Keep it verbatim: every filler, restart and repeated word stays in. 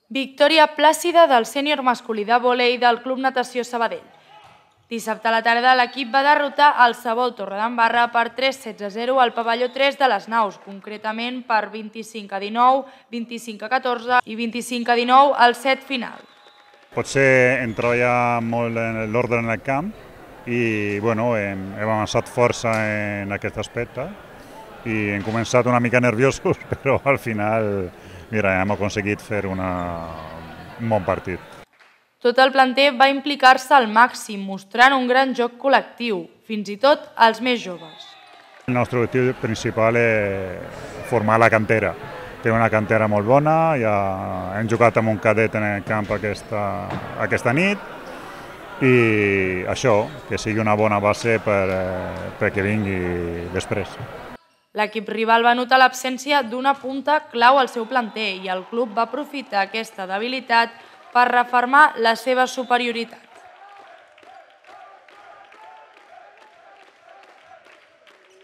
Victòria plàcida del sènior masculí de vòlei del Club Natació Sabadell. Dissabte a la tarda l'equip va derrotar el Sabol Torredembarra per tres sets a zero al pavelló tres de les Naus, concretament per vint-i-cinc a dinou, vint-i-cinc a catorze i vint-i-cinc a dinou al set final. Potser hem treballat molt l'ordre en el camp i bueno, hem, hem avançat força en aquest aspecte i hem començat una mica nerviosos, però al final mira, hem aconseguit fer una, un bon partit. Tot el planter va implicar-se al màxim, mostrant un gran joc col·lectiu, fins i tot els més joves. El nostre objectiu principal és formar la cantera. Té una cantera molt bona, ja hem jugat amb un cadet en el camp aquesta, aquesta nit i això, que sigui una bona base per, perquè vingui després. L'equip rival va notar l'absència d'una punta clau al seu planter i el club va aprofitar aquesta debilitat per refermar la seva superioritat.